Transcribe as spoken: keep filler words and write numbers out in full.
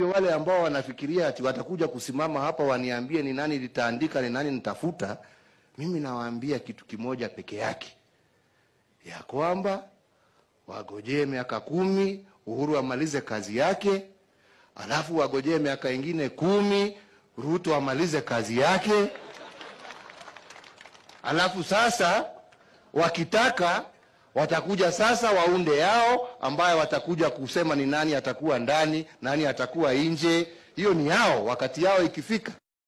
Wale ambao wanafikiria ati watakuja kusimama hapa waniambie ni nani nitaandika, ni nani nitafuta, mimi nawaambia kitu kimoja peke yake, ya kwamba wagojee miaka kumi Uhuru amalize kazi yake, alafu wagojee miaka ingine kumi Ruto amalize kazi yake, alafu sasa wakitaka watakuja sasa waunde yao ambayo watakuja kusema ni nani atakuwa ndani, nani atakuwa nje. Hiyo ni yao, wakati yao ikifika.